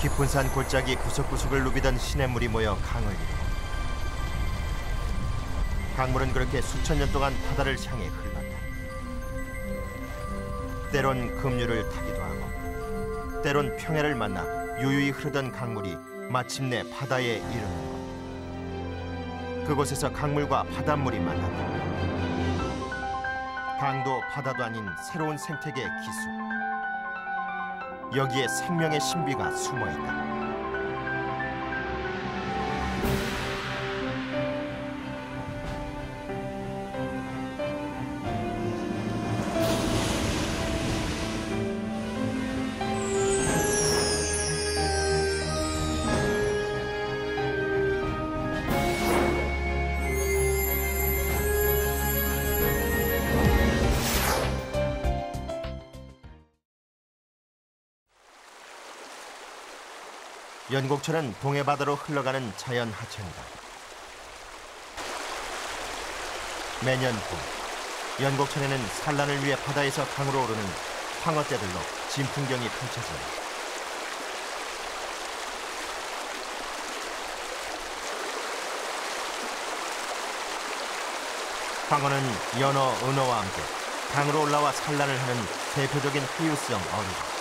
깊은 산 골짜기 구석구석을 누비던 시냇물이 모여 강을 이루고 강물은 그렇게 수천 년 동안 바다를 향해 흘렀다. 때론 급류를 타기도 하고 때론 평해를 만나 유유히 흐르던 강물이 마침내 바다에 이르는 것. 그곳에서 강물과 바닷물이 만났다. 강도 바다도 아닌 새로운 생태계의 기수. 여기에 생명의 신비가 숨어 있다. 연곡천은 동해바다로 흘러가는 자연 하천이다. 매년 봄, 연곡천에는 산란을 위해 바다에서 강으로 오르는 황어떼들로 진풍경이 펼쳐진다. 황어는 연어, 은어와 함께 강으로 올라와 산란을 하는 대표적인 회유성 어류다.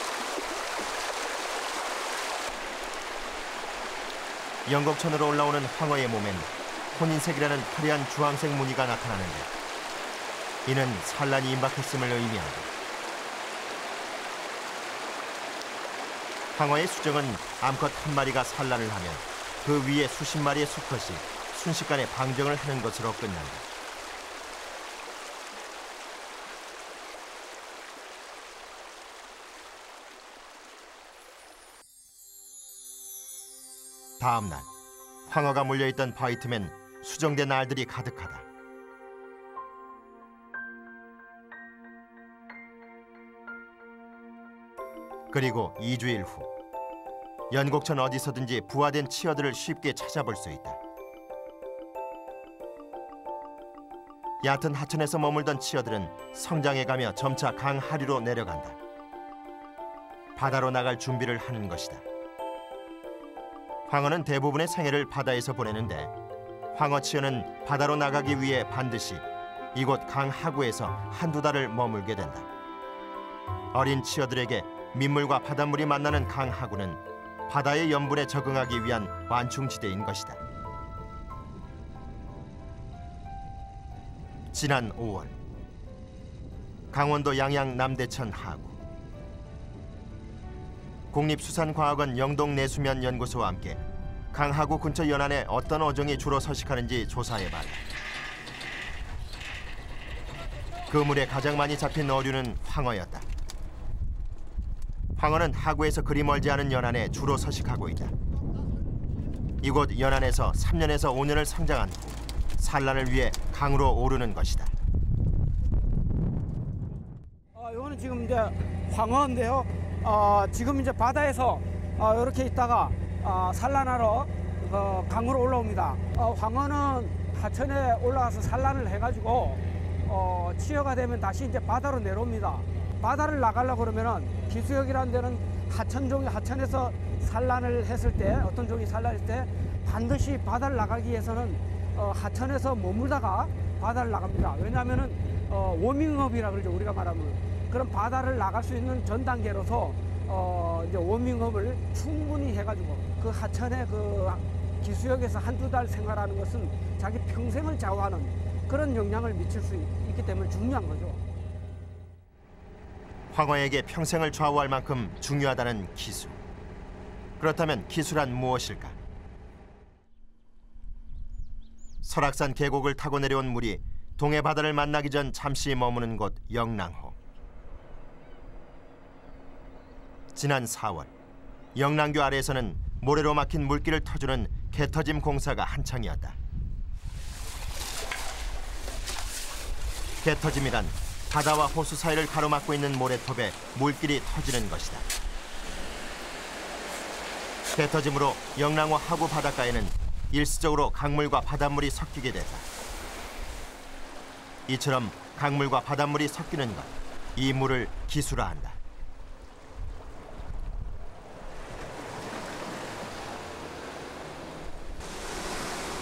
연곡천으로 올라오는 황어의 몸엔 혼인색이라는 화려한 주황색 무늬가 나타나는데 이는 산란이 임박했음을 의미한다. 황어의 수정은 암컷 한 마리가 산란을 하면 그 위에 수십 마리의 수컷이 순식간에 방정을 하는 것으로 끝난다. 다음 날, 황어가 몰려있던 바위 틈엔 수정된 알들이 가득하다. 그리고 2주일 후, 연곡천 어디서든지 부화된 치어들을 쉽게 찾아볼 수 있다. 얕은 하천에서 머물던 치어들은 성장해가며 점차 강 하류로 내려간다. 바다로 나갈 준비를 하는 것이다. 황어는 대부분의 생애를 바다에서 보내는데 황어치어는 바다로 나가기 위해 반드시 이곳 강 하구에서 한두 달을 머물게 된다. 어린 치어들에게 민물과 바닷물이 만나는 강 하구는 바다의 염분에 적응하기 위한 완충지대인 것이다. 지난 5월, 강원도 양양 남대천 하구. 국립수산과학원 영동내수면연구소와 함께 강하구 근처 연안에 어떤 어종이 주로 서식하는지 조사해봤다. 그 물에 가장 많이 잡힌 어류는 황어였다. 황어는 하구에서 그리 멀지 않은 연안에 주로 서식하고 있다. 이곳 연안에서 3년에서 5년을 성장한 후 산란을 위해 강으로 오르는 것이다. 이거는 지금 이제 황어인데요. 지금 이제 바다에서 이렇게 있다가 산란하러 강으로 올라옵니다. 황어는 하천에 올라와서 산란을 해가지고 치어가 되면 다시 이제 바다로 내려옵니다. 바다를 나가려고 그러면은 기수역이라는 데는 하천에서 산란을 했을 때 어떤 종이 산란했을 때 반드시 바다를 나가기 위해서는 하천에서 머물다가 바다를 나갑니다. 왜냐하면은 워밍업이라 그러죠, 우리가 말하면. 그럼 바다를 나갈 수 있는 전 단계로서 이제 워밍업을 충분히 해가지고 그 하천의 그 기수역에서 한두 달 생활하는 것은 자기 평생을 좌우하는 그런 영향을 미칠 수 있기 때문에 중요한 거죠. 황어에게 평생을 좌우할 만큼 중요하다는 기수. 그렇다면 기수란 무엇일까? 설악산 계곡을 타고 내려온 물이 동해 바다를 만나기 전 잠시 머무는 곳 영랑호. 지난 4월, 영랑교 아래에서는 모래로 막힌 물길을 터주는 개터짐 공사가 한창이었다. 개터짐이란 바다와 호수 사이를 가로막고 있는 모래톱에 물길이 터지는 것이다. 개터짐으로 영랑호 하구 바닷가에는 일시적으로 강물과 바닷물이 섞이게 된다. 이처럼 강물과 바닷물이 섞이는 것, 이 물을 기수라 한다.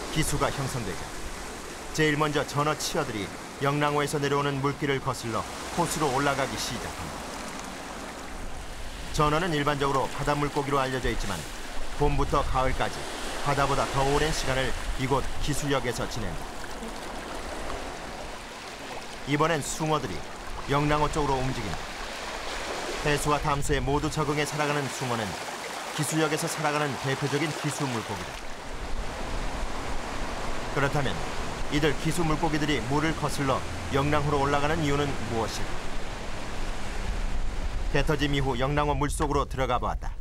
기수가 형성되자 제일 먼저 전어 치어들이 영랑호에서 내려오는 물길을 거슬러 호수로 올라가기 시작합니다. 전어는 일반적으로 바다 물고기로 알려져 있지만 봄부터 가을까지 바다보다 더 오랜 시간을 이곳 기수역에서 지낸다. 이번엔 숭어들이 영랑호 쪽으로 움직인다. 해수와 담수에 모두 적응해 살아가는 숭어는 기수역에서 살아가는 대표적인 기수 물고기다. 그렇다면 이들 기수 물고기들이 물을 거슬러 영랑호로 올라가는 이유는 무엇일까? 배 터짐 이후 영랑호 물속으로 들어가 보았다.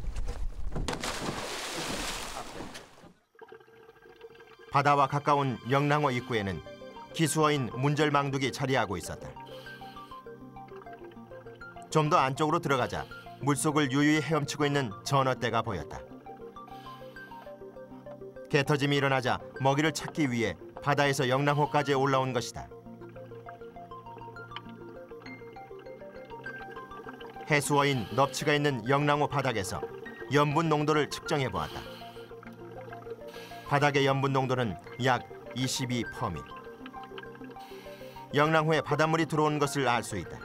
바다와 가까운 영랑호 입구에는 기수어인 문절망둑이 자리하고 있었다. 좀 더 안쪽으로 들어가자 물속을 유유히 헤엄치고 있는 전어떼가 보였다. 개 터짐이 일어나자 먹이를 찾기 위해 바다에서 영랑호까지 올라온 것이다. 해수어인 넙치가 있는 영랑호 바닥에서 염분 농도를 측정해 보았다. 바닥의 염분 농도는 약 22%. 영랑호에 바닷물이 들어온 것을 알 수 있다.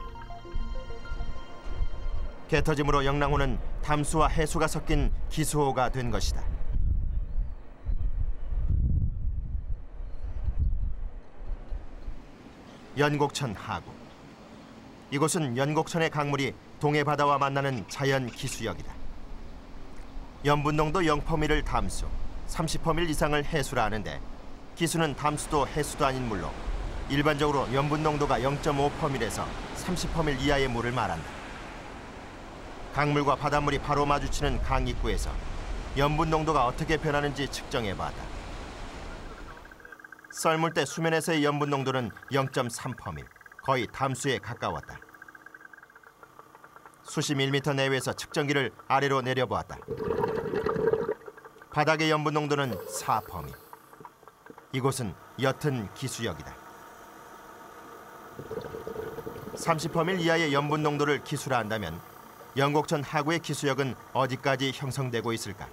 개 터짐으로 영랑호는 담수와 해수가 섞인 기수호가 된 것이다. 연곡천 하구. 이곳은 연곡천의 강물이 동해 바다와 만나는 자연 기수역이다. 염분 농도 0%를 담수, 30% 이상을 해수라 하는데 기수는 담수도 해수도 아닌 물로 일반적으로 염분 농도가 0.5%에서 30% 이하의 물을 말한다. 강물과 바닷물이 바로 마주치는 강 입구에서 염분 농도가 어떻게 변하는지 측정해봤다. 썰물 때 수면에서의 염분 농도는 0.3%, 거의 담수에 가까웠다. 수십 밀리미터 내외에서 측정기를 아래로 내려보았다. 바닥의 염분 농도는 4%. 이곳은 옅은 기수역이다. 30% 이하의 염분 농도를 기수라 한다면 연곡천 하구의 기수역은 어디까지 형성되고 있을까?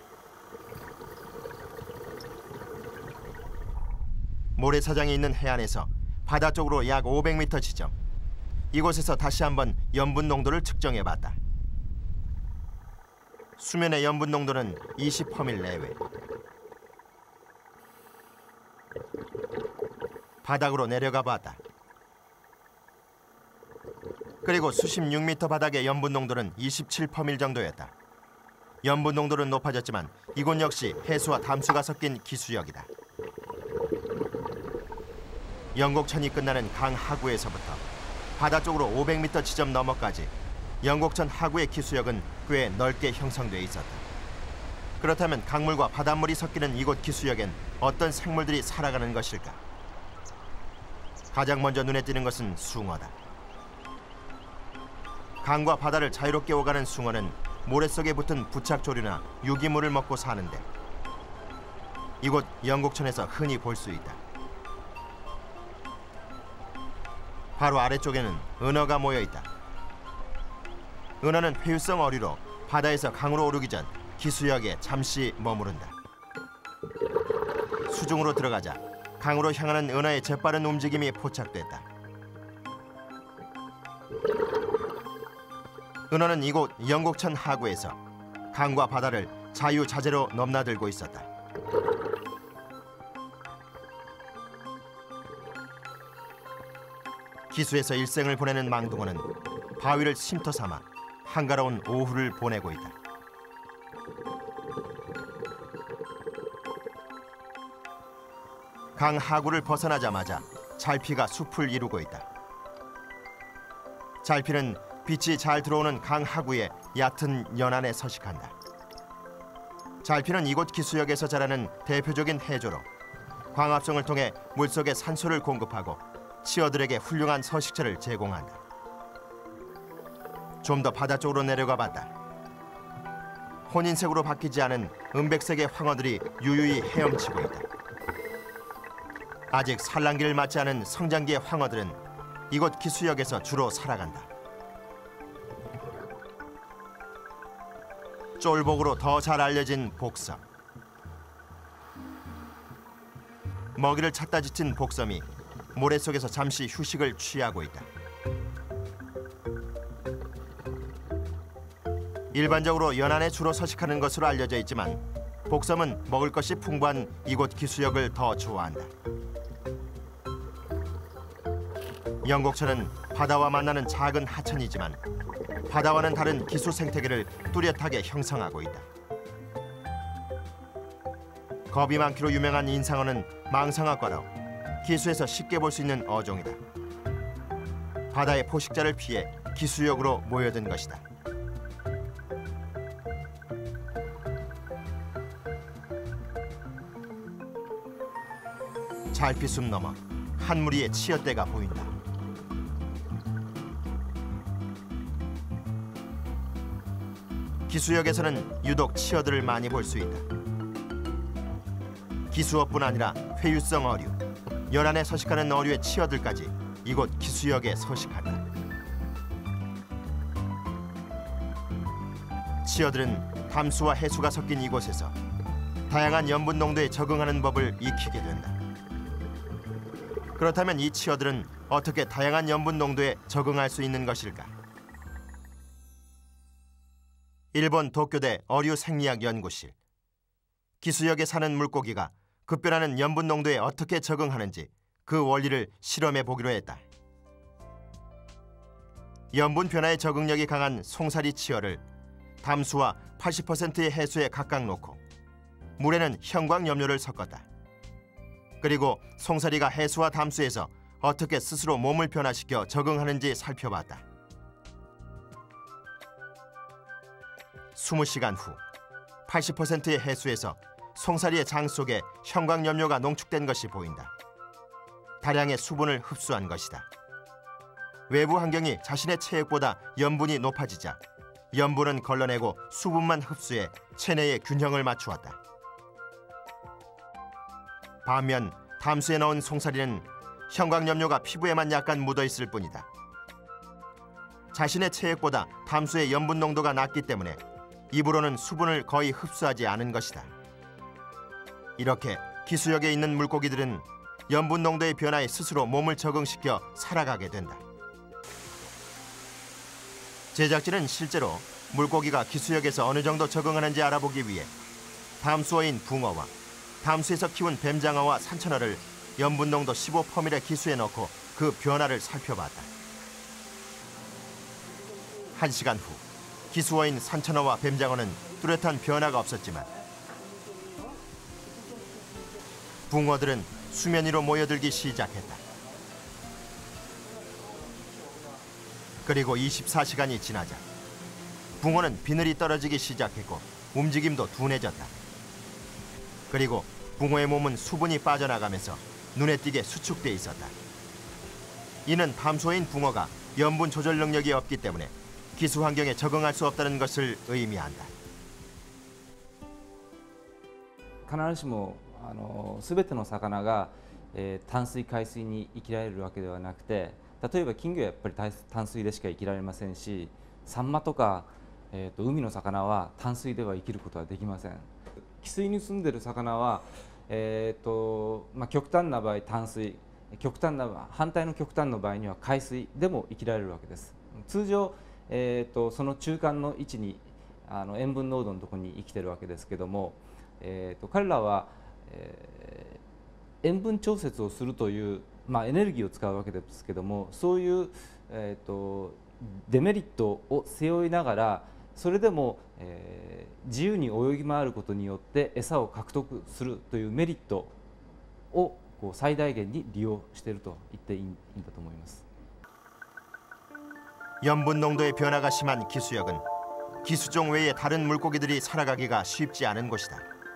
모래사장이 있는 해안에서 바다 쪽으로 약 500m 지점. 이곳에서 다시 한번 염분 농도를 측정해봤다. 수면의 염분 농도는 20% 내외. 바닥으로 내려가 봤다. 그리고 수십 6m 바닥의 염분 농도는 27% 정도였다. 염분 농도는 높아졌지만 이곳 역시 해수와 담수가 섞인 기수역이다. 연곡천이 끝나는 강 하구에서부터 바다 쪽으로 500m 지점 너머까지 연곡천 하구의 기수역은 꽤 넓게 형성돼 있었다. 그렇다면 강물과 바닷물이 섞이는 이곳 기수역엔 어떤 생물들이 살아가는 것일까? 가장 먼저 눈에 띄는 것은 숭어다. 강과 바다를 자유롭게 오가는 숭어는 모래 속에 붙은 부착조류나 유기물을 먹고 사는데 이곳 연곡천에서 흔히 볼 수 있다. 바로 아래쪽에는 은어가 모여 있다. 은어는 회유성 어류로 바다에서 강으로 오르기 전 기수역에 잠시 머무른다. 수중으로 들어가자 강으로 향하는 은어의 재빠른 움직임이 포착됐다. 은어는 이곳 연곡천 하구에서 강과 바다를 자유자재로 넘나들고 있었다. 기수에서 일생을 보내는 망둥어는 바위를 쉼터 삼아 한가로운 오후를 보내고 있다. 강 하구를 벗어나자마자 잘피가 숲을 이루고 있다. 잘피는 빛이 잘 들어오는 강 하구의 얕은 연안에 서식한다. 잘피는 이곳 기수역에서 자라는 대표적인 해조로 광합성을 통해 물속에 산소를 공급하고 치어들에게 훌륭한 서식처를 제공한다. 좀 더 바다 쪽으로 내려가 봤다. 혼인색으로 바뀌지 않은 은백색의 황어들이 유유히 헤엄치고 있다. 아직 산란기를 맞지 않은 성장기의 황어들은 이곳 기수역에서 주로 살아간다. 쫄복으로 더 잘 알려진 복석. 먹이를 찾다 지친 복섬이 모래 속에서 잠시 휴식을 취하고 있다. 일반적으로 연안에 주로 서식하는 것으로 알려져 있지만 복섬은 먹을 것이 풍부한 이곳 기수역을 더 좋아한다. 영곡천은 바다와 만나는 작은 하천이지만 바다와는 다른 기수 생태계를 뚜렷하게 형성하고 있다. 겁이 많기로 유명한 인상어는 망상어과로 기수에서 쉽게 볼 수 있는 어종이다. 바다의 포식자를 피해 기수역으로 모여든 것이다. 잘피숲 너머 한 무리의 치어떼가 보인다. 기수역에서는 유독 치어들을 많이 볼 수 있다. 기수어뿐 아니라 회유성 어류, 연안에 서식하는 어류의 치어들까지 이곳 기수역에 서식한다. 치어들은 담수와 해수가 섞인 이곳에서 다양한 염분 농도에 적응하는 법을 익히게 된다. 그렇다면 이 치어들은 어떻게 다양한 염분 농도에 적응할 수 있는 것일까? 일본 도쿄대 어류생리학 연구실. 기수역에 사는 물고기가 급변하는 염분 농도에 어떻게 적응하는지 그 원리를 실험해 보기로 했다. 염분 변화에 적응력이 강한 송사리 치어를 담수와 80%의 해수에 각각 놓고 물에는 형광염료를 섞었다. 그리고 송사리가 해수와 담수에서 어떻게 스스로 몸을 변화시켜 적응하는지 살펴봤다. 20시간 후 80%의 해수에서 송사리의 장 속에 형광염료가 농축된 것이 보인다. 다량의 수분을 흡수한 것이다. 외부 환경이 자신의 체액보다 염분이 높아지자 염분은 걸러내고 수분만 흡수해 체내의 균형을 맞추었다. 반면 담수에 넣은 송사리는 형광염료가 피부에만 약간 묻어있을 뿐이다. 자신의 체액보다 담수의 염분 농도가 낮기 때문에 입으로는 수분을 거의 흡수하지 않은 것이다. 이렇게 기수역에 있는 물고기들은 염분 농도의 변화에 스스로 몸을 적응시켜 살아가게 된다. 제작진은 실제로 물고기가 기수역에서 어느 정도 적응하는지 알아보기 위해 담수어인 붕어와 담수에서 키운 뱀장어와 산천어를 염분 농도 15%의 기수에 넣고 그 변화를 살펴봤다. 1시간 후 기수어인 산천어와 뱀장어는 뚜렷한 변화가 없었지만 붕어들은 수면 위로 모여들기 시작했다. 그리고 24시간이 지나자 붕어는 비늘이 떨어지기 시작했고 움직임도 둔해졌다. 그리고 붕어의 몸은 수분이 빠져나가면서 눈에 띄게 수축돼 있었다. 이는 담수어인 붕어가 염분 조절 능력이 없기 때문에 기수 환경에 적응할 수 없다는 것을 의미한다. 必ずしも全ての魚が、淡水海水に生きられるわけではなくて、例えば金魚はやっぱり淡水でしか生きられませんし、サンマとか、海の魚は淡水では生きることはできません。汽水に住んでる魚は、極端な場合淡水、反対の極端の場合には海水でも生きられるわけです。通常、その中間の位置に塩分濃度のところに生きてるわけですけども、彼らは、塩分調節をするという、エネルギーを使うわけですけども、そういう、デメリットを背負いながらそれでも、自由に泳ぎ回ることによって餌を獲得するというメリットを最大限に利用していると言っていいんだと思います。 염분 농도의 변화가 심한 기수역은 기수종 외의 다른 물고기들이 살아가기가 쉽지 않은 곳이다.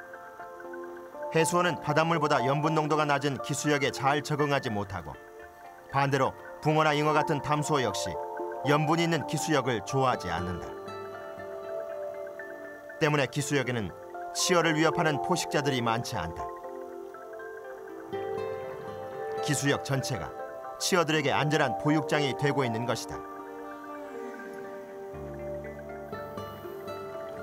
해수어는 바닷물보다 염분 농도가 낮은 기수역에 잘 적응하지 못하고 반대로 붕어나 잉어 같은 담수어 역시 염분이 있는 기수역을 좋아하지 않는다. 때문에 기수역에는 치어를 위협하는 포식자들이 많지 않다. 기수역 전체가 치어들에게 안전한 보육장이 되고 있는 것이다.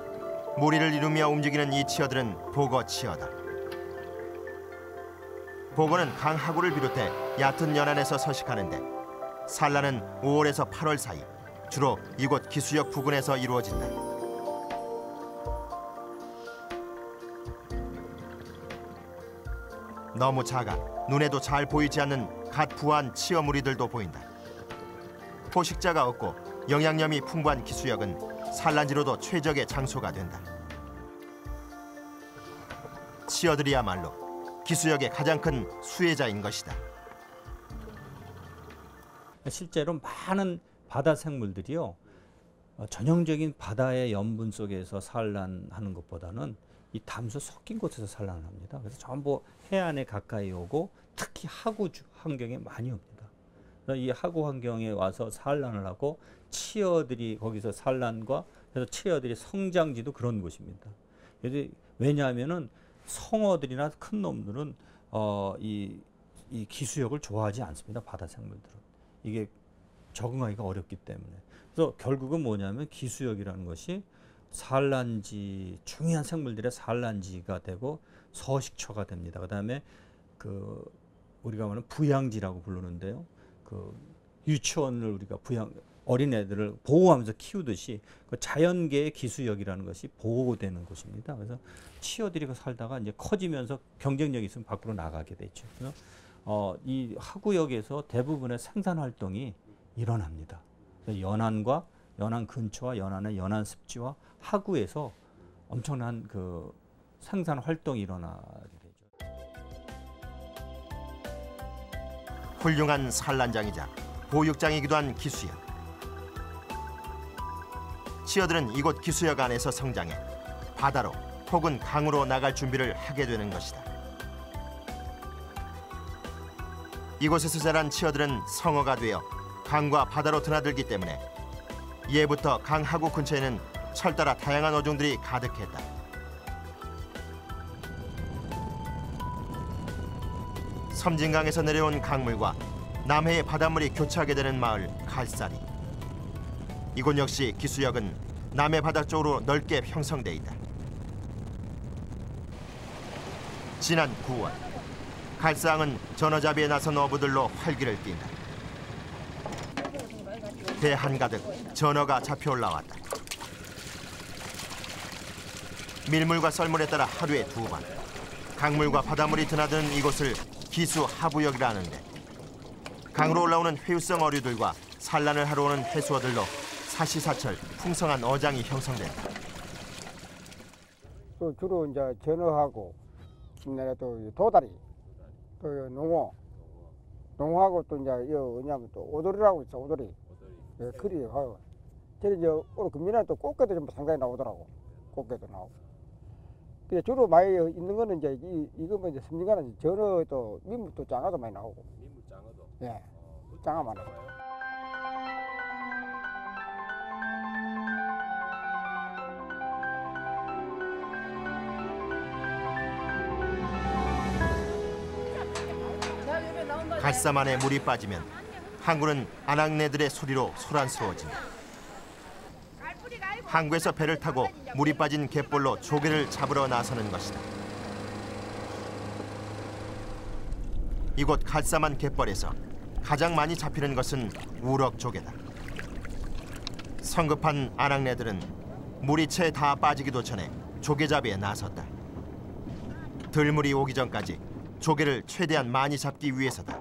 무리를 이루며 움직이는 이 치어들은 보거 치어다. 보고는 강 하구를 비롯해 얕은 연안에서 서식하는데 산란은 5월에서 8월 사이 주로 이곳 기수역 부근에서 이루어진다. 너무 작아 눈에도 잘 보이지 않는 갓 부화한 치어 무리들도 보인다. 포식자가 없고 영양염이 풍부한 기수역은 산란지로도 최적의 장소가 된다. 치어들이야말로 기수역의 가장 큰 수혜자인 것이다. 실제로 많은 바다 생물들이요, 전형적인 바다의 염분 속에서 산란하는 것보다는 이 담수 섞인 곳에서 산란을 합니다. 그래서 전부 해안에 가까이 오고 특히 하구 환경에 많이 옵니다. 그래서 이 하구 환경에 와서 산란을 하고 치어들이 거기서 산란과 그래서 치어들이 성장지도 그런 곳입니다. 왜냐하면은 성어들이나 큰 놈들은 이 기수역을 좋아하지 않습니다. 바다 생물들은 이게 적응하기가 어렵기 때문에. 그래서 결국은 뭐냐면 기수역이라는 것이 산란지, 중요한 생물들의 산란지가 되고 서식처가 됩니다. 그다음에 우리가 말하는 부양지라고 부르는데요. 유치원을 우리가 어린애들을 보호하면서 키우듯이 자연계의 기수역이라는 것이 보호되는 곳입니다. 그래서 치어들이 살다가 이제 커지면서 경쟁력이 있으면 밖으로 나가게 되죠. 그래서 이 하구역에서 대부분의 생산 활동이 일어납니다. 연안 근처와 연안의 연안 습지와 하구에서 엄청난 생산 활동이 일어나게 되죠. 훌륭한 산란장이자 보육장이기도 한 기수역. 치어들은 이곳 기수역 안에서 성장해 바다로 혹은 강으로 나갈 준비를 하게 되는 것이다. 이곳에서 자란 치어들은 성어가 되어 강과 바다로 드나들기 때문에 예부터 강 하구 근처에는 철따라 다양한 어종들이 가득했다. 섬진강에서 내려온 강물과 남해의 바닷물이 교차하게 되는 마을 갈사리. 이곳 역시 기수역은 남해 바다 쪽으로 넓게 형성돼 있다. 지난 9월 갈사항은 전어잡이에 나선 어부들로 활기를 띈다. 배 한가득 전어가 잡혀 올라왔다. 밀물과 썰물에 따라 하루에 2번 강물과 바닷물이 드나드는 이곳을 기수 하부역이라 하는데 강으로 올라오는 회유성 어류들과 산란을 하러 오는 해수어들로 사시사철 풍성한 어장이 형성된다. 또 주로 이제 전어하고 또 도다리, 또 농어하고 또 이제 뭐냐면 또 오돌이라고 있어. 오돌이. 예, 그리요. 저는 이제 오늘 금년에 또 꽃게도 좀 상당히 나오더라고. 꽃게도 나오고. 근데 주로 많이 있는 거는 이제 이거 뭐 이제 섬진강은 전어 또 민물도 장어도 많이 나오고. 민물 장어도. 예, 장어 많이 나와요. 갈삼 안에 물이 빠지면 항구는 아낙네들의 소리로 소란스러워진다. 항구에서 배를 타고 물이 빠진 갯벌로 조개를 잡으러 나서는 것이다. 이곳 갈삼안 갯벌에서 가장 많이 잡히는 것은 우럭조개다. 성급한 아낙네들은 물이 채 다 빠지기도 전에 조개잡이에 나섰다. 들물이 오기 전까지 조개를 최대한 많이 잡기 위해서다.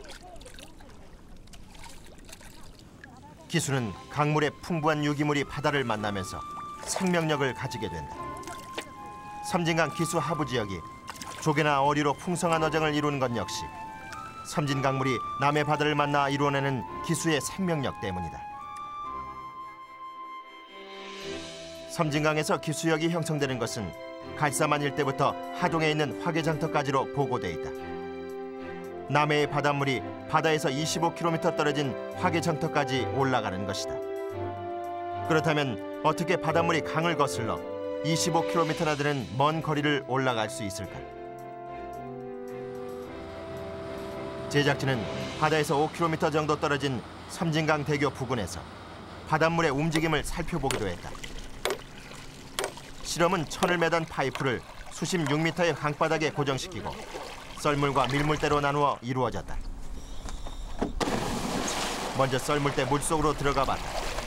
기수는 강물의 풍부한 유기물이 바다를 만나면서 생명력을 가지게 된다. 섬진강 기수 하부 지역이 조개나 어류로 풍성한 어장을 이루는 것 역시 섬진강물이 남해 바다를 만나 이루어내는 기수의 생명력 때문이다. 섬진강에서 기수역이 형성되는 것은 갈사만 일대부터 하동에 있는 화개장터까지로 보고돼 있다. 남해의 바닷물이 바다에서 25km 떨어진 화개장터까지 올라가는 것이다. 그렇다면 어떻게 바닷물이 강을 거슬러 25km나 되는 먼 거리를 올라갈 수 있을까? 제작진은 바다에서 5km 정도 떨어진 섬진강 대교 부근에서 바닷물의 움직임을 살펴보기도 했다. 실험은 천을 매단 파이프를 수심 6m의 강바닥에 고정시키고 썰물과 밀물대로 나누어 이루어졌다. 먼저 썰물대 물속으로 들어가 봤다.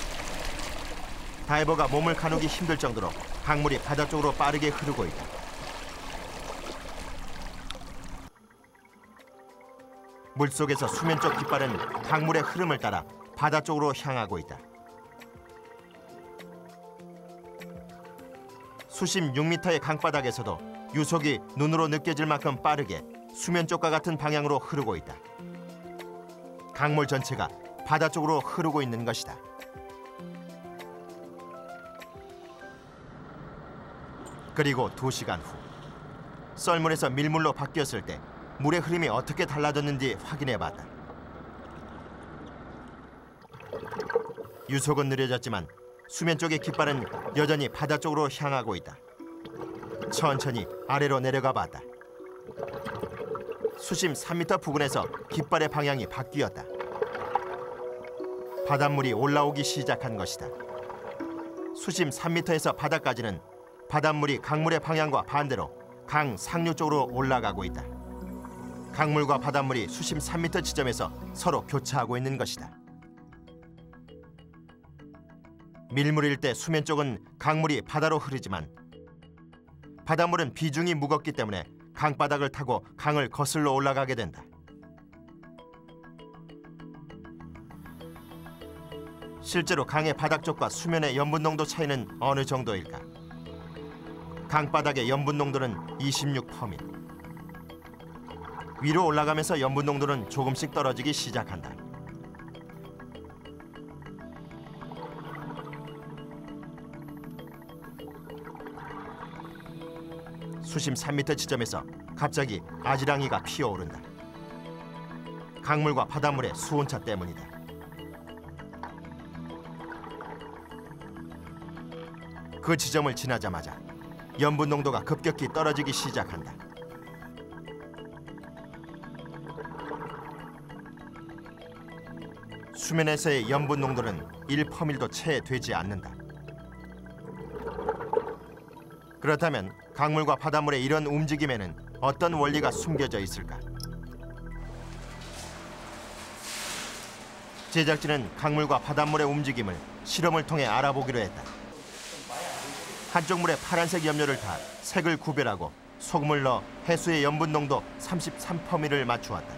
다이버가 몸을 가누기 힘들 정도로 강물이 바다 쪽으로 빠르게 흐르고 있다. 물속에서 수면 쪽 깃발은 강물의 흐름을 따라 바다 쪽으로 향하고 있다. 수심 6m의 강바닥에서도 유속이 눈으로 느껴질 만큼 빠르게 수면 쪽과 같은 방향으로 흐르고 있다. 강물 전체가 바다 쪽으로 흐르고 있는 것이다. 그리고 2시간 후 썰물에서 밀물로 바뀌었을 때 물의 흐름이 어떻게 달라졌는지 확인해봤다. 유속은 느려졌지만 수면 쪽의 깃발은 여전히 바다 쪽으로 향하고 있다. 천천히 아래로 내려가 봤다. 수심 3m 부근에서 깃발의 방향이 바뀌었다. 바닷물이 올라오기 시작한 것이다. 수심 3m에서 바다까지는 바닷물이 강물의 방향과 반대로 강 상류 쪽으로 올라가고 있다. 강물과 바닷물이 수심 3m 지점에서 서로 교차하고 있는 것이다. 밀물일 때 수면 쪽은 강물이 바다로 흐르지만 바닷물은 비중이 무겁기 때문에 강바닥을 타고 강을 거슬러 올라가게 된다. 실제로 강의 바닥 쪽과 수면의 염분 농도 차이는 어느 정도일까? 강바닥의 염분 농도는 26%. 위로 올라가면서 염분 농도는 조금씩 떨어지기 시작한다. 수심 3m 지점에서 갑자기 아지랑이가 피어오른다. 강물과 바닷물의 수온차 때문이다. 그 지점을 지나자마자 염분 농도가 급격히 떨어지기 시작한다. 수면에서의 염분 농도는 1%도 채 되지 않는다. 그렇다면 강물과 바닷물의 이런 움직임에는 어떤 원리가 숨겨져 있을까? 제작진은 강물과 바닷물의 움직임을 실험을 통해 알아보기로 했다. 한쪽 물에 파란색 염료를 타 색을 구별하고 소금을 넣어 해수의 염분 농도 33%를 맞추었다.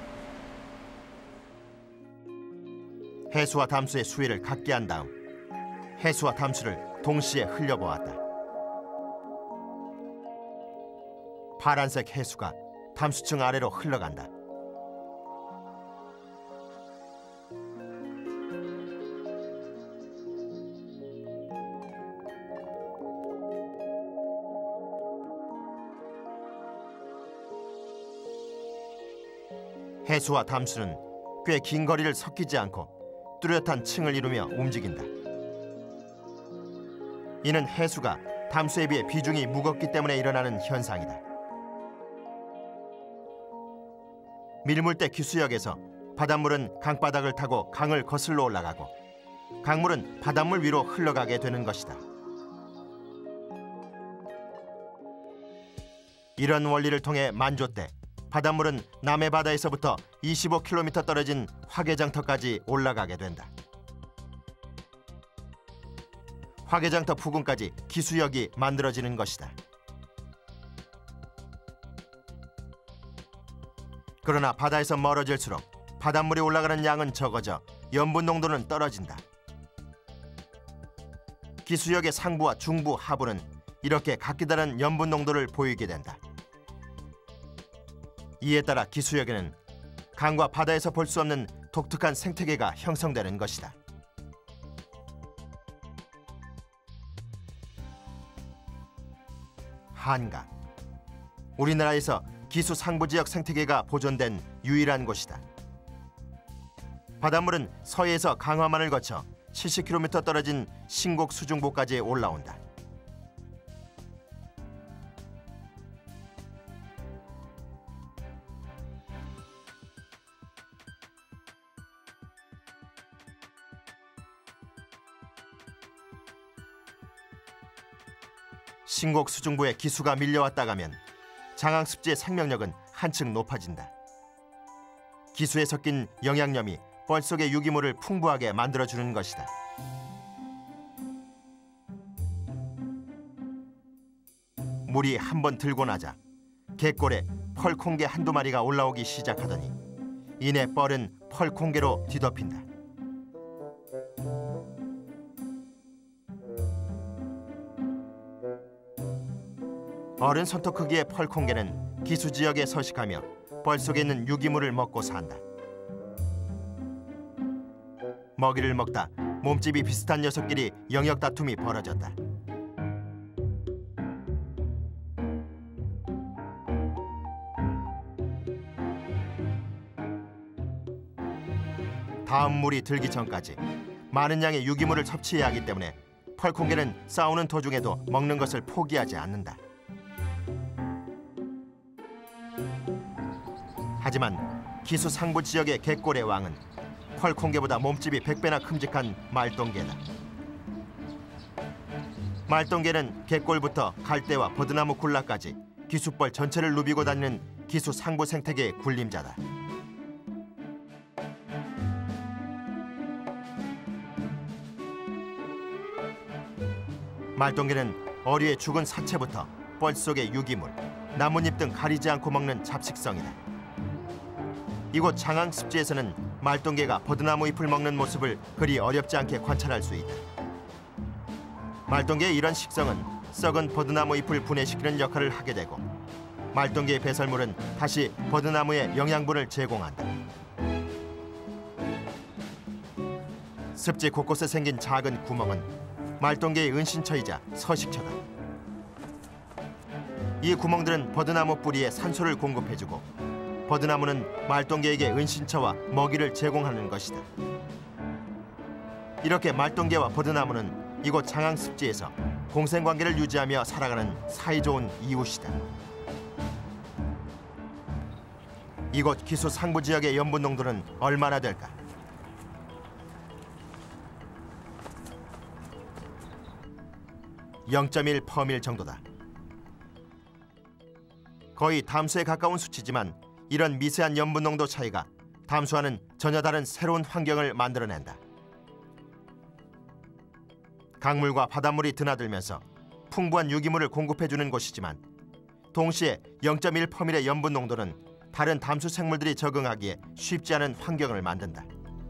해수와 담수의 수위를 같게 한 다음 해수와 담수를 동시에 흘려보았다. 파란색 해수가 담수층 아래로 흘러간다. 해수와 담수는 꽤 긴 거리를 섞이지 않고 뚜렷한 층을 이루며 움직인다. 이는 해수가 담수에 비해 비중이 무겁기 때문에 일어나는 현상이다. 밀물대 기수역에서 바닷물은 강바닥을 타고 강을 거슬러 올라가고 강물은 바닷물 위로 흘러가게 되는 것이다. 이런 원리를 통해 만조 때 바닷물은 남해 바다에서부터 25km 떨어진 화개장터까지 올라가게 된다. 화개장터 부근까지 기수역이 만들어지는 것이다. 그러나 바다에서 멀어질수록 바닷물이 올라가는 양은 적어져 염분 농도는 떨어진다. 기수역의 상부와 중부, 하부는 이렇게 각기 다른 염분 농도를 보이게 된다. 이에 따라 기수역에는 강과 바다에서 볼 수 없는 독특한 생태계가 형성되는 것이다. 한강. 우리나라에서 기수 상부 지역 생태계가 보존된 유일한 곳이다. 바닷물은 서해에서 강화만을 거쳐 70km 떨어진 신곡 수중보까지 올라온다. 신곡 수중부에 기수가 밀려왔다 가면 장항습지의 생명력은 한층 높아진다. 기수에 섞인 영양염이 뻘 속의 유기물을 풍부하게 만들어주는 것이다. 물이 한번 들고 나자 갯골에 펄콩개 한두 마리가 올라오기 시작하더니 이내 뻘은 펄콩개로 뒤덮인다. 어른 손톱 크기의 펄콩개는 기수 지역에 서식하며 뻘 속에 있는 유기물을 먹고 산다. 먹이를 먹다 몸집이 비슷한 녀석끼리 영역 다툼이 벌어졌다. 다음 물이 들기 전까지 많은 양의 유기물을 섭취해야 하기 때문에 펄콩개는 싸우는 도중에도 먹는 것을 포기하지 않는다. 하지만 기수 상부 지역의 갯골의 왕은 펄콩개보다 몸집이 100배나 큼직한 말똥개다. 말똥개는 갯골부터 갈대와 버드나무 군락까지 기수벌 전체를 누비고 다니는 기수 상부 생태계의 군림자다. 말똥개는 어류의 죽은 사체부터 뻘 속의 유기물, 나뭇잎 등 가리지 않고 먹는 잡식성이다. 이곳 장항습지에서는 말똥개가 버드나무 잎을 먹는 모습을 그리 어렵지 않게 관찰할 수 있다. 말똥개의 이런 식성은 썩은 버드나무 잎을 분해시키는 역할을 하게 되고 말똥개의 배설물은 다시 버드나무에 영양분을 제공한다. 습지 곳곳에 생긴 작은 구멍은 말똥개의 은신처이자 서식처다. 이 구멍들은 버드나무 뿌리에 산소를 공급해주고 버드나무는 말똥개에게 은신처와 먹이를 제공하는 것이다. 이렇게 말똥개와 버드나무는 이곳 장항습지에서 공생관계를 유지하며 살아가는 사이좋은 이웃이다. 이곳 기수 상부 지역의 염분 농도는 얼마나 될까? (0.1 퍼밀) 정도다. 거의 담수에 가까운 수치지만 이런 미세한 염분 농도 차이가 담수와는 전혀 다른 새로운 환경을 만들어낸다. 강물과 바닷물이 드나들면서 풍부한 유기물을 공급해주는 곳이지만 동시에 0.1 퍼밀의 염분 농도는 다른 담수 생물들이 적응하기에 쉽지 않은 환경을 만든다.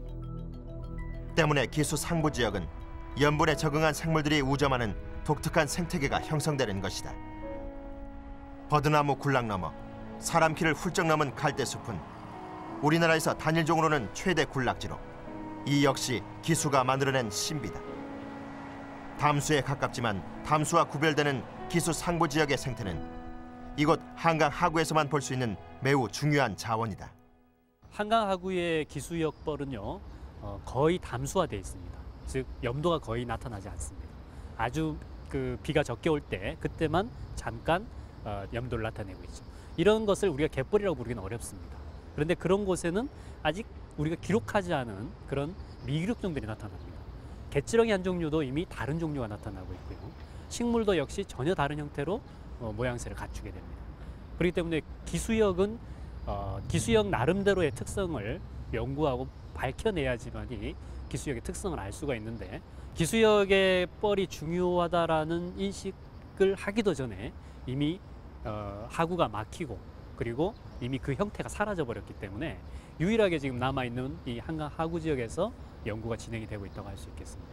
때문에 기수 상부 지역은 염분에 적응한 생물들이 우점하는 독특한 생태계가 형성되는 것이다. 버드나무 군락 너머 사람 키를 훌쩍 넘은 갈대숲은 우리나라에서 단일종으로는 최대 군락지로 이 역시 기수가 만들어낸 신비다. 담수에 가깝지만 담수와 구별되는 기수 상부 지역의 생태는 이곳 한강 하구에서만 볼 수 있는 매우 중요한 자원이다. 한강 하구의 기수역 뻘은요 거의 담수화되어 있습니다. 즉 염도가 거의 나타나지 않습니다. 아주 비가 적게 올 때 그때만 잠깐 염도를 나타내고 있죠. 이런 것을 우리가 갯벌이라고 부르기는 어렵습니다. 그런데 그런 곳에는 아직 우리가 기록하지 않은 그런 미기록종들이 나타납니다. 갯지렁이 한 종류도 이미 다른 종류가 나타나고 있고요. 식물도 역시 전혀 다른 형태로 모양새를 갖추게 됩니다. 그렇기 때문에 기수역은 기수역 나름대로의 특성을 연구하고 밝혀내야지만이 기수역의 특성을 알 수가 있는데 기수역의 뻘이 중요하다라는 인식을 하기도 전에 이미 하구가 막히고 그리고 이미 그 형태가 사라져 버렸기 때문에 유일하게 지금 남아있는 이 한강 하구 지역에서 연구가 진행이 되고 있다고 할 수 있겠습니다.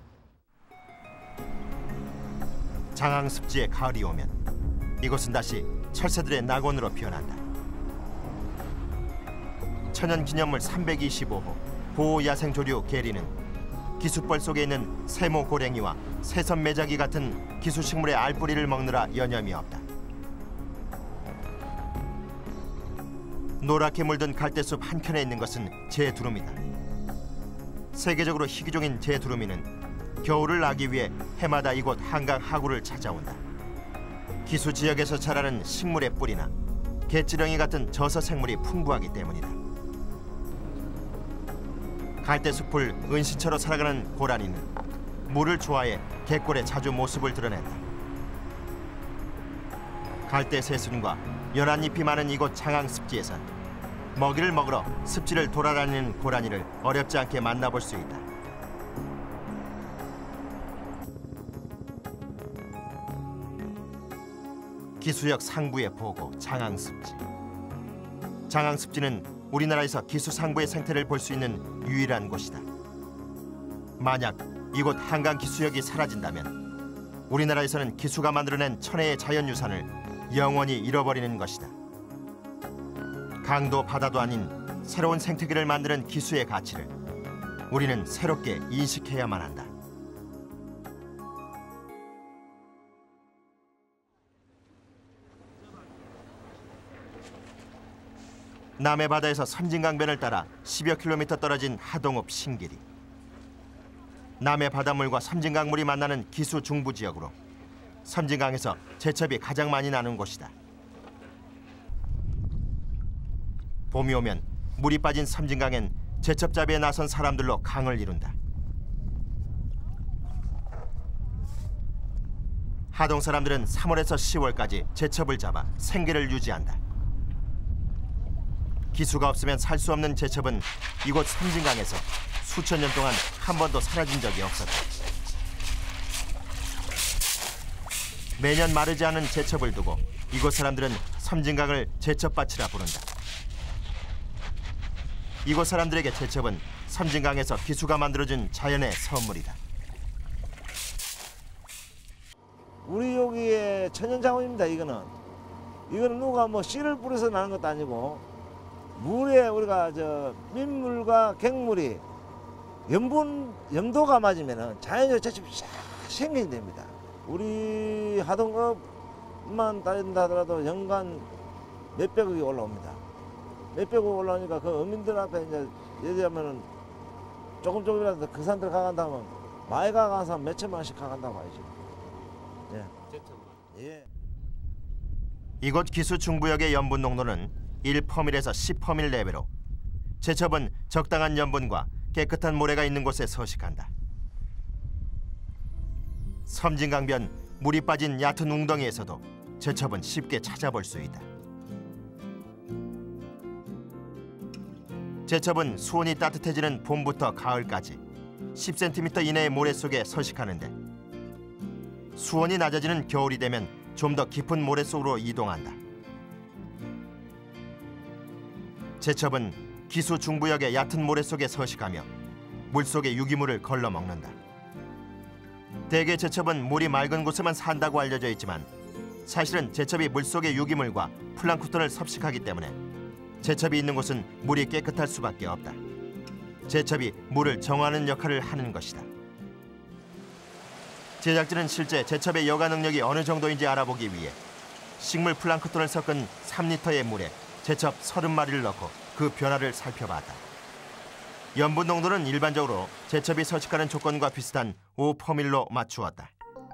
장항습지의 가을이 오면 이곳은 다시 철새들의 낙원으로 변한다. 천연기념물 325호 보호야생조류 게리는 기수벌 속에 있는 세모고랭이와 새선매자기 같은 기수식물의 알뿌리를 먹느라 여념이 없다. 노랗게 물든 갈대숲 한켠에 있는 것은 제두루미다. 세계적으로 희귀종인 제두루미는 겨울을 나기 위해 해마다 이곳 한강 하구를 찾아온다. 기수 지역에서 자라는 식물의 뿌리나 갯지렁이 같은 저서 생물이 풍부하기 때문이다. 갈대숲을 은신처로 살아가는 고라니는 물을 좋아해 갯골에 자주 모습을 드러낸다. 갈대 새순과 연한 잎이 많은 이곳 장항습지에선 먹이를 먹으러 습지를 돌아다니는 고라니를 어렵지 않게 만나볼 수 있다. 기수역 상부의 보고 장항습지. 장항습지는 우리나라에서 기수 상부의 생태를 볼 수 있는 유일한 곳이다. 만약 이곳 한강 기수역이 사라진다면 우리나라에서는 기수가 만들어낸 천혜의 자연유산을 영원히 잃어버리는 것이다. 강도 바다도 아닌 새로운 생태계를 만드는 기수의 가치를 우리는 새롭게 인식해야만 한다. 남해 바다에서 선진강변을 따라 10여 킬로미터 떨어진 하동읍 신길이. 남해 바닷물과 선진강물이 만나는 기수 중부 지역으로 선진강에서 제첩이 가장 많이 나는 곳이다. 봄이 오면 물이 빠진 섬진강엔 제첩잡이에 나선 사람들로 강을 이룬다. 하동 사람들은 3월에서 10월까지 제첩을 잡아 생계를 유지한다. 기수가 없으면 살 수 없는 제첩은 이곳 섬진강에서 수천 년 동안 한 번도 사라진 적이 없었다. 매년 마르지 않은 제첩을 두고 이곳 사람들은 섬진강을 제첩밭이라 부른다. 이곳 사람들에게 제첩은 섬진강에서 기수가 만들어준 자연의 선물이다. 우리 여기의 천연자원입니다. 이거는 누가 뭐 씨를 뿌려서 나는 것도 아니고 물에 우리가 민물과 갱물이 염도가 맞으면은 자연적 제첩이 싹 생기게 됩니다. 우리 하동읍만 따진다 하더라도 연간 몇백억이 올라옵니다. 몇백억 올라오니까 그 어민들 앞에 이제 얘기하면은 조금이라도 그 산들 가간다면 마이가 가서 몇천만 원씩 가간다고 하죠. 예. 예. 이곳 기수 중부역의 염분 농도는 1퍼밀에서 10퍼밀 내외로 제첩은 적당한 염분과 깨끗한 모래가 있는 곳에 서식한다. 섬진강변 물이 빠진 얕은 웅덩이에서도 제첩은 쉽게 찾아볼 수 있다. 제첩은 수온이 따뜻해지는 봄부터 가을까지 10cm 이내의 모래 속에 서식하는데 수온이 낮아지는 겨울이 되면 좀 더 깊은 모래 속으로 이동한다. 제첩은 기수 중부역의 얕은 모래 속에 서식하며 물속의 유기물을 걸러 먹는다. 대개 제첩은 물이 맑은 곳에만 산다고 알려져 있지만 사실은 제첩이 물속의 유기물과 플랑크톤을 섭식하기 때문에 제첩이 있는 곳은 물이 깨끗할 수밖에 없다. 제첩이 물을 정화하는 역할을 하는 것이다. 제작진은 실제 제첩의 여가 능력이 어느 정도인지 알아보기 위해 식물 플랑크톤을 섞은 3리터의 물에 제첩 30마리를 넣고 그 변화를 살펴봤다. 염분 농도는 일반적으로 제첩이 서식하는 조건과 비슷한 5퍼밀로 맞추었다.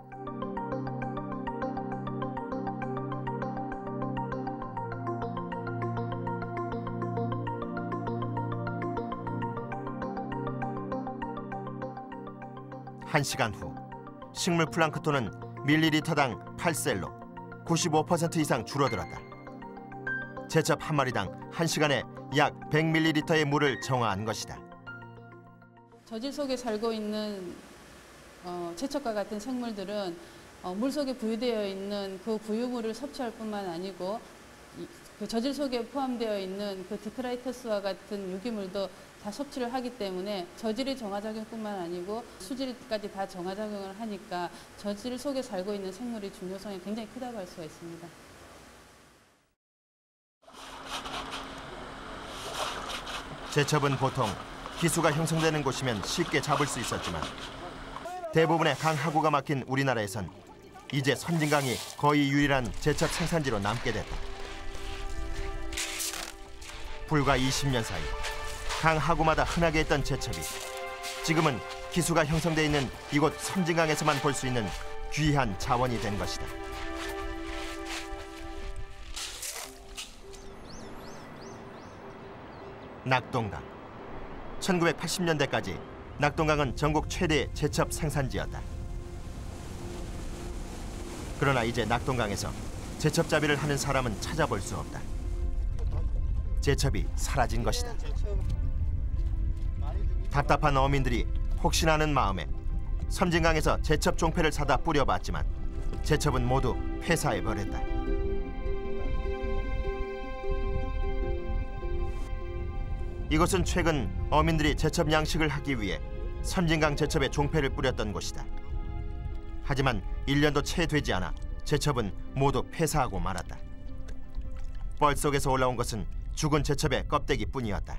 한 시간 후 식물 플랑크톤은 밀리리터당 8셀로 95% 이상 줄어들었다. 제첩 한 마리당 1시간에 약 100ml의 물을 정화한 것이다. 저질 속에 살고 있는 제첩과 같은 생물들은 물 속에 부유되어 있는 그 부유물을 섭취할 뿐만 아니고 그 저질 속에 포함되어 있는 그 디크라이터스와 같은 유기물도 다 섭취를 하기 때문에 저질이 정화작용뿐만 아니고 수질까지 다 정화작용을 하니까 저질 속에 살고 있는 생물의 중요성이 굉장히 크다고 할 수가 있습니다. 제첩은 보통 기수가 형성되는 곳이면 쉽게 잡을 수 있었지만 대부분의 강 하구가 막힌 우리나라에선 이제 선진강이 거의 유일한 제첩 생산지로 남게 됐다. 불과 20년 사이 강 하구마다 흔하게 있던 제첩이 지금은 기수가 형성돼 있는 이곳 선진강에서만 볼 수 있는 귀한 자원이 된 것이다. 낙동강. 1980년대까지 낙동강은 전국 최대의 제첩 생산지였다. 그러나 이제 낙동강에서 제첩잡이를 하는 사람은 찾아볼 수 없다. 제첩이 사라진 것이다. 답답한 어민들이 혹시나 하는 마음에 섬진강에서 제첩 종패를 사다 뿌려봤지만 제첩은 모두 폐사해버렸다. 이곳은 최근 어민들이 제첩 양식을 하기 위해 섬진강 제첩에 종패를 뿌렸던 곳이다. 하지만 1년도 채 되지 않아 제첩은 모두 폐사하고 말았다. 뻘 속에서 올라온 것은 죽은 제첩의 껍데기뿐이었다.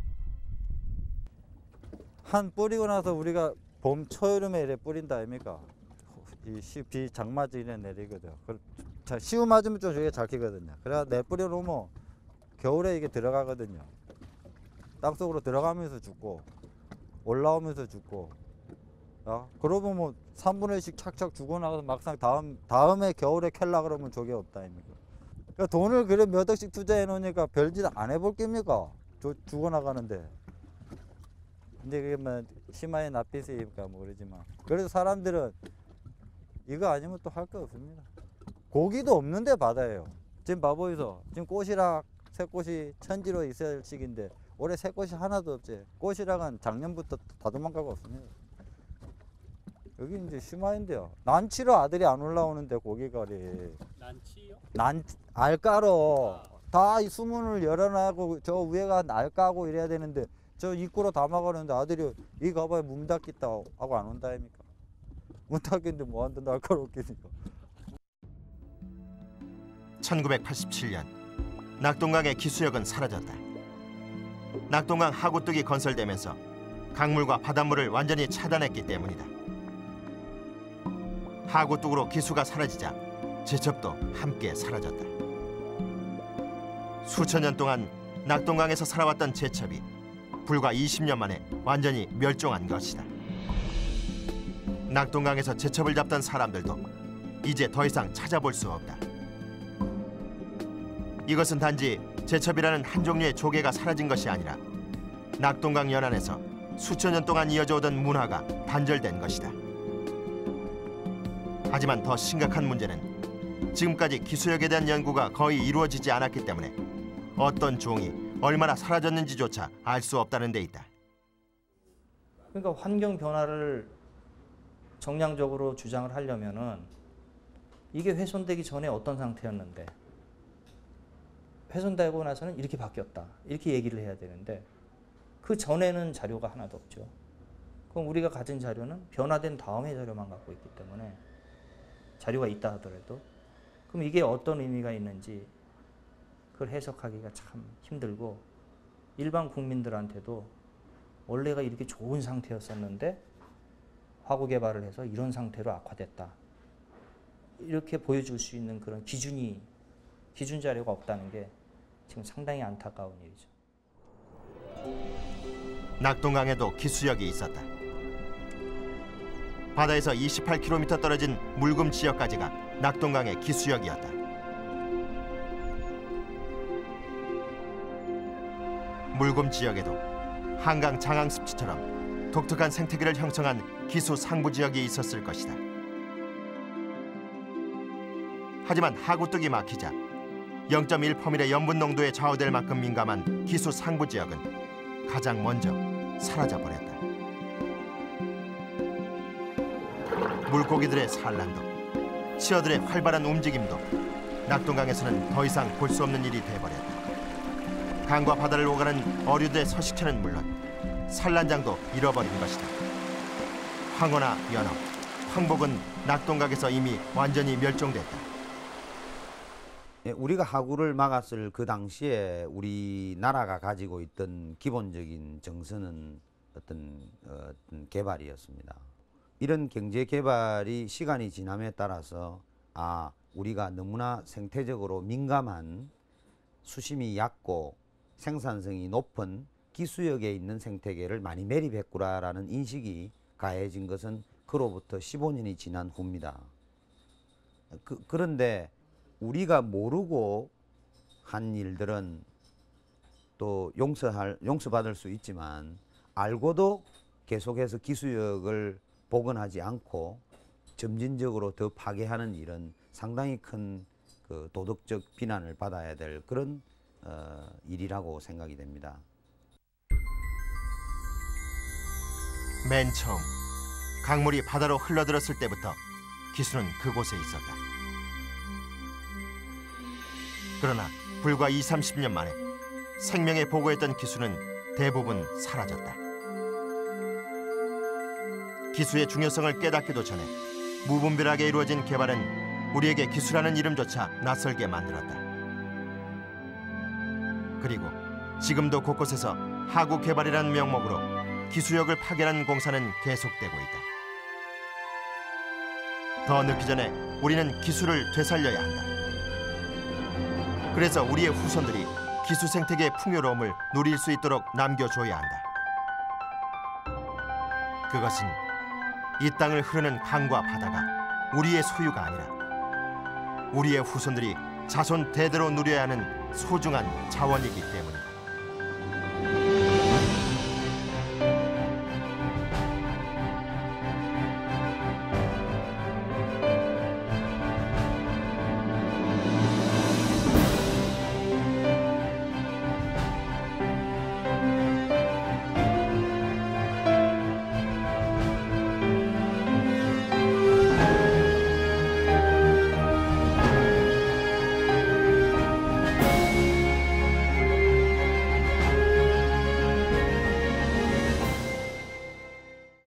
한 뿌리고 나서 우리가 봄 초여름에 이래 뿌린다 아닙니까? 비 장마지 이래 내리거든. 시우 맞으면 좀 저게 잘 키거든요. 그래야 내 뿌려놓으면 겨울에 이게 들어가거든요. 땅속으로 들어가면서 죽고 올라오면서 죽고. 그러면 뭐 3분의 1씩 착착 죽어 나가서 막상 다음에 겨울에 캘라 그러면 저게 없다 아닙니까? 그러니까 돈을 그래 몇 억씩 투자해 놓으니까 별짓 안 해볼 깁니까? 죽어 나가는데. 근데 그게 뭐 심하게 낯빛이니까 모르지만 그래서 사람들은 이거 아니면 또 할 거 없습니다. 고기도 없는데 바다예요. 지금 바보에서 지금 꽃이락 새꽃이 천지로 있어야 할 시기인데 올해 새꽃이 하나도 없지. 꽃이락은 작년부터 다 도망가고 없습니다. 여기 이제 심화인데요. 난치로 아들이 안 올라오는데 고기거리. 난치요? 알가로 다 이 수문을 열어놔고 저 위에가 알 까고 이래야 되는데 저 입구로 담아가는데 아들이 이 가봐야 문 닫겠다 하고 안 온다 아닙니까? 문 닫겠는데 뭐 한다 날카롭겠니까. 1987년 낙동강의 기수역은 사라졌다. 낙동강 하구뚝이 건설되면서 강물과 바닷물을 완전히 차단했기 때문이다. 하구뚝으로 기수가 사라지자 제첩도 함께 사라졌다. 수천 년 동안 낙동강에서 살아왔던 제첩이 불과 20년 만에 완전히 멸종한 것이다. 낙동강에서 제첩을 잡던 사람들도 이제 더 이상 찾아볼 수 없다. 이것은 단지 제첩이라는 한 종류의 조개가 사라진 것이 아니라 낙동강 연안에서 수천 년 동안 이어져 오던 문화가 단절된 것이다. 하지만 더 심각한 문제는 지금까지 기수역에 대한 연구가 거의 이루어지지 않았기 때문에 어떤 종이 얼마나 사라졌는지조차 알 수 없다는 데 있다. 그러니까 환경 변화를 정량적으로 주장을 하려면은 이게 훼손되기 전에 어떤 상태였는데 훼손되고 나서는 이렇게 바뀌었다. 이렇게 얘기를 해야 되는데 그 전에는 자료가 하나도 없죠. 그럼 우리가 가진 자료는 변화된 다음의 자료만 갖고 있기 때문에 자료가 있다 하더라도 그럼 이게 어떤 의미가 있는지 그걸 해석하기가 참 힘들고 일반 국민들한테도 원래가 이렇게 좋은 상태였었는데 화구 개발을 해서 이런 상태로 악화됐다. 이렇게 보여줄 수 있는 그런 기준 자료가 없다는 게 지금 상당히 안타까운 일이죠. 낙동강에도 기수역이 있었다. 바다에서 28km 떨어진 물금 지역까지가 낙동강의 기수역이었다. 물금 지역에도 한강 장항 습지처럼 독특한 생태계를 형성한 기수 상부 지역이 있었을 것이다. 하지만 하구뚝이 막히자 0.1%의 염분 농도에 좌우될 만큼 민감한 기수 상부 지역은 가장 먼저 사라져버렸다. 물고기들의 산란도 치어들의 활발한 움직임도 낙동강에서는 더 이상 볼 수 없는 일이 돼버렸다. 강과 바다를 오가는 어류들의 서식처는 물론 산란장도 잃어버린 것이다. 황어나 연어, 황복은 낙동강에서 이미 완전히 멸종됐다. 우리가 하구를 막았을 그 당시에 우리나라가 가지고 있던 기본적인 정서는 어떤 개발이었습니다. 이런 경제 개발이 시간이 지남에 따라서 우리가 너무나 생태적으로 민감한 수심이 얕고 생산성이 높은 기수역에 있는 생태계를 많이 매립했구나라는 인식이 가해진 것은 그로부터 15년이 지난 후입니다. 그런데 우리가 모르고 한 일들은 또 용서받을 수 있지만 알고도 계속해서 기수역을 복원하지 않고 점진적으로 더 파괴하는 일은 상당히 큰 그 도덕적 비난을 받아야 될 그런 일이라고 생각이 됩니다. 맨 처음 강물이 바다로 흘러들었을 때부터 기수는 그곳에 있었다. 그러나 불과 20-30년 만에 생명에 보고했던 기수는 대부분 사라졌다. 기수의 중요성을 깨닫기도 전에 무분별하게 이루어진 개발은 우리에게 기수라는 이름조차 낯설게 만들었다. 그리고 지금도 곳곳에서 하구 개발이라는 명목으로 기수역을 파견하는 공사는 계속되고 있다. 더 늦기 전에 우리는 기수를 되살려야 한다. 그래서 우리의 후손들이 기수 생태계의 풍요로움을 누릴 수 있도록 남겨줘야 한다. 그것은 이 땅을 흐르는 강과 바다가 우리의 소유가 아니라 우리의 후손들이 자손 대대로 누려야 하는 소중한 자원이기 때문이다.